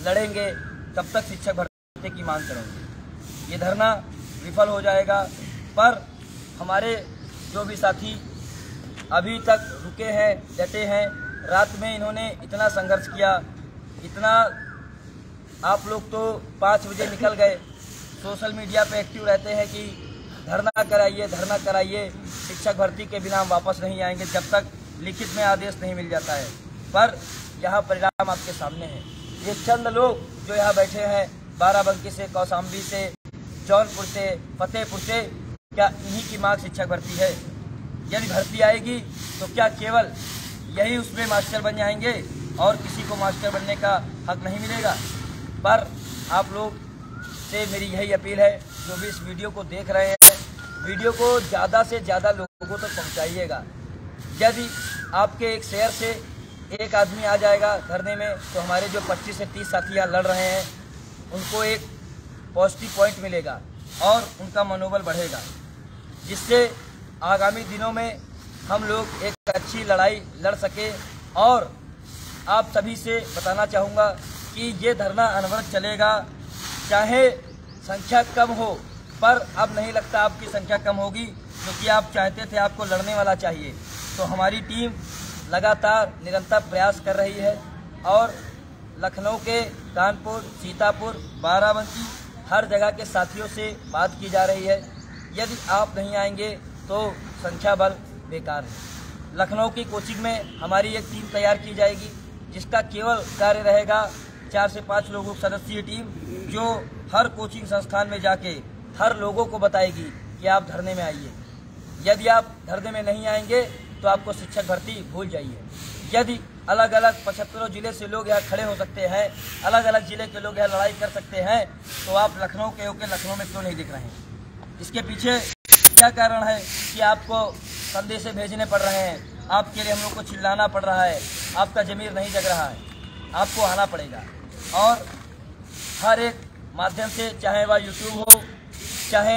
लड़ेंगे तब तक शिक्षक भर्ती की मांग करेंगे। ये धरना विफल हो जाएगा। पर हमारे जो भी साथी अभी तक रुके हैं, डटे हैं, रात में इन्होंने इतना संघर्ष किया, इतना। आप लोग तो 5 बजे निकल गए, सोशल मीडिया पे एक्टिव रहते हैं कि धरना कराइए, शिक्षक भर्ती के बिना हम वापस नहीं आएंगे जब तक लिखित में आदेश नहीं मिल जाता है। पर यहाँ परिणाम आपके सामने है। ये चंद लोग जो यहाँ बैठे हैं, बाराबंकी से, कौशाम्बी से, जौनपुर से, फतेहपुर से, क्या इन्हीं की मांग शिक्षक भर्ती है? यदि भर्ती आएगी तो क्या केवल यही उसमें मास्टर बन जाएंगे और किसी को मास्टर बनने का हक नहीं मिलेगा? पर आप लोग से मेरी यही अपील है, जो भी इस वीडियो को देख रहे हैं, वीडियो को ज़्यादा से ज़्यादा लोगों तक पहुंचाइएगा। यदि आपके एक शेयर से एक आदमी आ जाएगा धरने में, तो हमारे जो 25 से 30 साथी यहाँ लड़ रहे हैं उनको एक पॉजिटिव पॉइंट मिलेगा और उनका मनोबल बढ़ेगा, जिससे आगामी दिनों में हम लोग एक अच्छी लड़ाई लड़ सके। और आप सभी से बताना चाहूँगा कि ये धरना अनवरत चलेगा, चाहे संख्या कम हो, पर अब नहीं लगता आपकी संख्या कम होगी, क्योंकि आप चाहते थे, आपको लड़ने वाला चाहिए। तो हमारी टीम लगातार निरंतर प्रयास कर रही है और लखनऊ के, कानपुर, सीतापुर, बाराबंकी हर जगह के साथियों से बात की जा रही है। यदि आप नहीं आएंगे तो संख्या बल बेकार है। लखनऊ की कोचिंग में हमारी एक टीम तैयार की जाएगी, जिसका केवल कार्य रहेगा 4 से 5 लोगों की सदस्यीय टीम, जो हर कोचिंग संस्थान में जाके हर लोगों को बताएगी कि आप धरने में आइए। यदि आप धरने में नहीं आएंगे तो आपको शिक्षक भर्ती भूल जाइए। यदि अलग अलग 75 जिले से लोग यहाँ खड़े हो सकते हैं, अलग अलग जिले के लोग यहाँ लड़ाई कर सकते हैं, तो आप लखनऊ के होकर लखनऊ में क्यों नहीं दिख रहे हैं? इसके पीछे क्या कारण है कि आपको संदेश भेजने पड़ रहे हैं, आपके लिए हम लोग को चिल्लाना पड़ रहा है, आपका ज़मीर नहीं जग रहा है? आपको आना पड़ेगा और हर एक माध्यम से, चाहे वह यूट्यूब हो, चाहे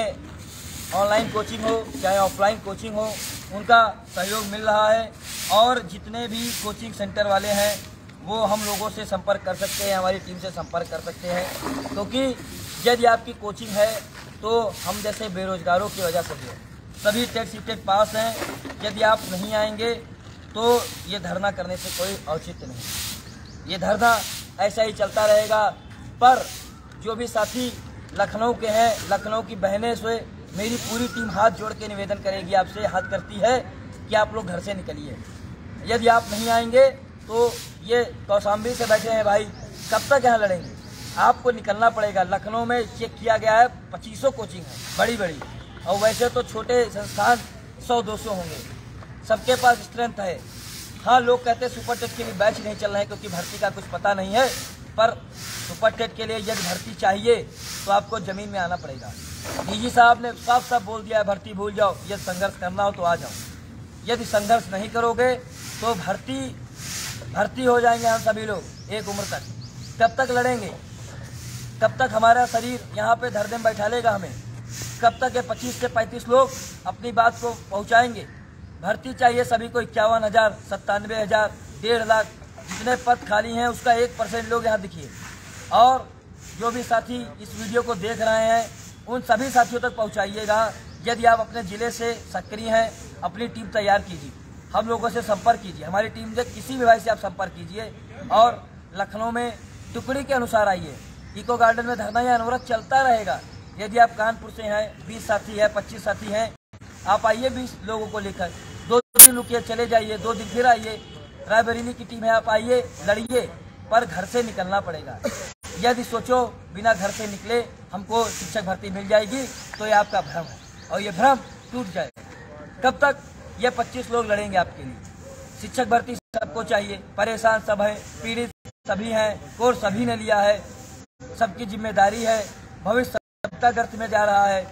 ऑनलाइन कोचिंग हो, चाहे ऑफलाइन कोचिंग हो, उनका सहयोग मिल रहा है। और जितने भी कोचिंग सेंटर वाले हैं वो हम लोगों से संपर्क कर सकते हैं, हमारी टीम से संपर्क कर सकते हैं, क्योंकि यदि आपकी कोचिंग है तो हम जैसे बेरोजगारों की वजह से भी है। सभी टेट सीटेट पास हैं। यदि आप नहीं आएंगे तो ये धरना करने से कोई औचित्य नहीं। ये धरना ऐसा ही चलता रहेगा। पर जो भी साथी लखनऊ के हैं, लखनऊ की बहनें से मेरी पूरी टीम हाथ जोड़ के निवेदन करेगी, आपसे हाथ करती है कि आप लोग घर से निकलिए। यदि आप नहीं आएंगे तो ये कौशाम्बी से बैठे हैं भाई, कब तक यहाँ लड़ेंगे? आपको निकलना पड़ेगा। लखनऊ में चेक किया गया है 2500 कोचिंग है, बड़ी बड़ी, और वैसे तो छोटे संस्थान 100-200 होंगे, सबके पास स्ट्रेंथ है। हाँ, लोग कहते हैं सुपर टेट के लिए बैच नहीं चल रहे हैं क्योंकि भर्ती का कुछ पता नहीं है, पर सुपर टेट के लिए यदि भर्ती चाहिए तो आपको ज़मीन में आना पड़ेगा। डीजी साहब ने साफ साफ बोल दिया है, भर्ती भूल जाओ, यदि संघर्ष करना हो तो आ जाओ। यदि संघर्ष नहीं करोगे तो भर्ती हो जाएंगे हम सभी लोग एक उम्र तक। कब तक लड़ेंगे? कब तक हमारा शरीर यहाँ पे धरने में बैठा लेगा हमें? कब तक ये 25 से 35 लोग अपनी बात को पहुँचाएंगे? भर्ती चाहिए सभी को 51,000, 97,000, 1.5 लाख जितने पद खाली हैं उसका 1% लोग यहाँ दिखिए। और जो भी साथी इस वीडियो को देख रहे हैं उन सभी साथियों तक पहुँचाइएगा। यदि आप अपने ज़िले से सक्रिय हैं, अपनी टीम तैयार कीजिए, हम लोगों से संपर्क कीजिए, हमारी टीम से किसी भी भाई से आप संपर्क कीजिए और लखनऊ में टुकड़ी के अनुसार आइए। इको गार्डन में धरना या अनवरत चलता रहेगा। यदि आप कानपुर से हैं, 20 साथी है, 25 साथी हैं, आप आइए 20 लोगों को लेकर, 2 दिन रुकिए, चले जाइए, 2 दिन फिर आइए। रायबरेली की टीम है, आप आइए, लड़िए, पर घर से निकलना पड़ेगा। यदि सोचो बिना घर से निकले हमको शिक्षक भर्ती मिल जाएगी तो ये आपका भ्रम है और ये भ्रम टूट जाएगा। कब तक ये 25 लोग लड़ेंगे आपके लिए? शिक्षक भर्ती सबको चाहिए, परेशान सब है, पीड़ित सभी हैं, कोर्स सभी ने लिया है, सबकी जिम्मेदारी है, भविष्य सत्ताग्रस्त में जा रहा है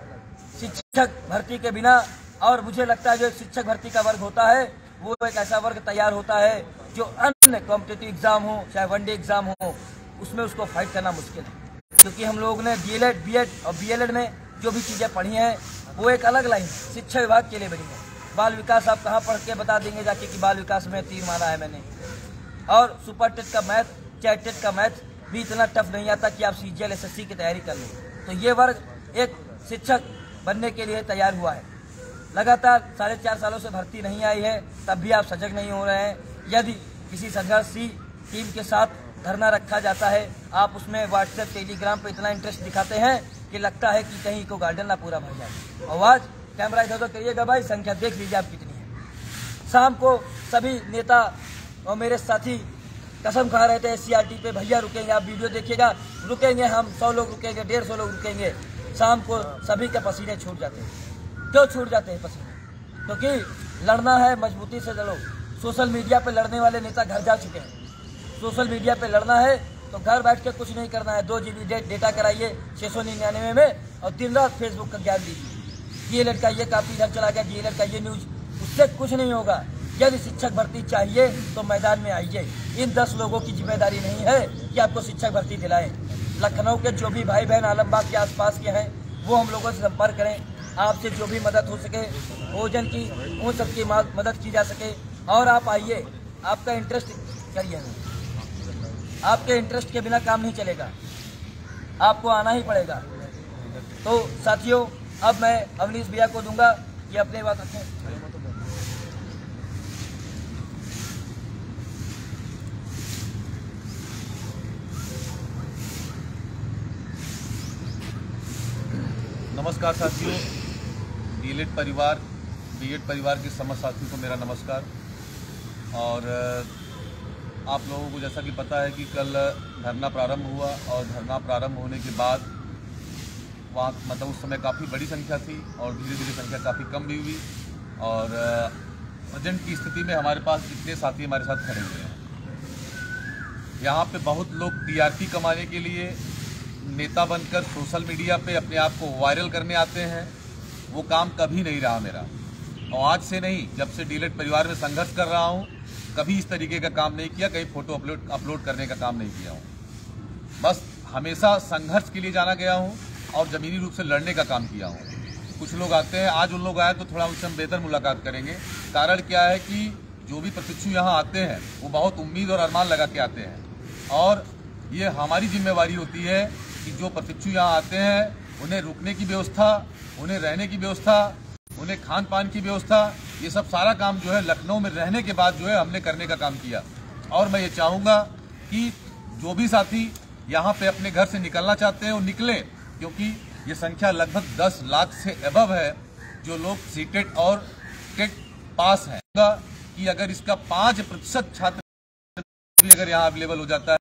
शिक्षक भर्ती के बिना। और मुझे लगता है जो एक शिक्षक भर्ती का वर्ग होता है वो एक ऐसा वर्ग तैयार होता है जो अन्य कॉम्पिटिटिव एग्जाम हो, चाहे वनडे एग्जाम हो, उसमें उसको फाइट करना मुश्किल है। क्योंकि हम लोगों ने डीएलएड, बीएड और बीएलएड में जो भी चीज़ें पढ़ी हैं वो एक अलग लाइन शिक्षा विभाग के लिए बनी है। बाल विकास आप कहाँ पढ़ के बता देंगे जाके कि बाल विकास में तीर मारा है मैंने। और सुपर टेट का मैथ, चाहे टेट का मैथ भी इतना टफ नहीं आता कि आप CGL SSC की तैयारी कर लें। तो ये वर्ग एक शिक्षक बनने के लिए तैयार हुआ है। लगातार 4.5 सालों से भर्ती नहीं आई है, तब भी आप सजग नहीं हो रहे हैं। यदि किसी संघर्षी टीम के साथ धरना रखा जाता है, आप उसमें व्हाट्सएप टेलीग्राम पर इतना इंटरेस्ट दिखाते हैं कि लगता है कि कहीं को गार्डन ना पूरा भर जाए। आवाज कैमरा इधर उधर करिएगा भाई, संख्या देख लीजिए आप कितनी है। शाम को सभी नेता और मेरे साथी कसम खा रहे थे SCRT पे, भैया रुकेंगे, आप वीडियो देखिएगा, रुकेंगे हम, 100 लोग रुकेंगे, 150 लोग रुकेंगे। शाम को सभी के पसीने छूट जाते हैं। क्यों छूट जाते हैं पसीने? क्योंकि लड़ना है, मजबूती से लड़ो। सोशल मीडिया पे लड़ने वाले नेता घर जा चुके हैं। सोशल मीडिया पे लड़ना है तो घर बैठ के कुछ नहीं करना है, 2 GB डेटा कराइए 699 में और दिन रात फेसबुक का ज्ञान दीजिए। DLED का ये काफी इधर चला गया, DLED का ये न्यूज, उससे कुछ नहीं होगा। यदि शिक्षक भर्ती चाहिए तो मैदान में आइए। इन 10 लोगों की जिम्मेदारी नहीं है कि आपको शिक्षक भर्ती दिलाएं। लखनऊ के जो भी भाई बहन आलमबाग के आसपास के हैं वो हम लोगों से संपर्क करें। आपसे जो भी मदद हो सके, भोजन की उन सबकी मदद की जा सके, और आप आइए। आपका इंटरेस्ट करिए, आपके इंटरेस्ट के बिना काम नहीं चलेगा, आपको आना ही पड़ेगा। तो साथियों, अब मैं अवनीश भैया को दूंगा कि अपनी बात रखें। नमस्कार साथियों, DLED परिवार, B.ED परिवार के समस्त साथियों को मेरा नमस्कार। और आप लोगों को जैसा कि पता है कि कल धरना प्रारंभ हुआ, और धरना प्रारंभ होने के बाद वहाँ मतलब उस समय काफ़ी बड़ी संख्या थी और धीरे धीरे संख्या काफ़ी कम भी हुई। और प्रेजेंट की स्थिति में हमारे पास इतने साथी हमारे साथ खड़े हुए हैं। यहाँ पे बहुत लोग TRP कमाने के लिए नेता बनकर सोशल मीडिया पे अपने आप को वायरल करने आते हैं। वो काम कभी नहीं रहा मेरा, और आज से नहीं, जब से DLED परिवार में संघर्ष कर रहा हूँ कभी इस तरीके का काम नहीं किया, कहीं फोटो अपलोड करने का काम नहीं किया हूँ। बस हमेशा संघर्ष के लिए जाना गया हूँ और ज़मीनी रूप से लड़ने का काम किया हूँ। कुछ लोग आते हैं, आज उन लोग आए तो थोड़ा उनसे हम बेहतर मुलाकात करेंगे। कारण क्या है कि जो भी प्रशिक्षु यहाँ आते हैं वो बहुत उम्मीद और अरमान लगा के आते हैं, और ये हमारी जिम्मेवारी होती है कि जो प्रशिक्षु यहाँ आते हैं उन्हें रुकने की व्यवस्था, उन्हें रहने की व्यवस्था, उन्हें खान पान की व्यवस्था, ये सब सारा काम जो है लखनऊ में रहने के बाद जो है हमने करने का काम किया। और मैं ये चाहूँगा कि जो भी साथी यहाँ पे अपने घर से निकलना चाहते हैं वो निकले, क्योंकि ये संख्या लगभग 10 लाख से एबव है जो लोग सीटेट और टेट पास हैं। कि अगर इसका 5% छात्र भी अगर यहाँ अवेलेबल हो जाता है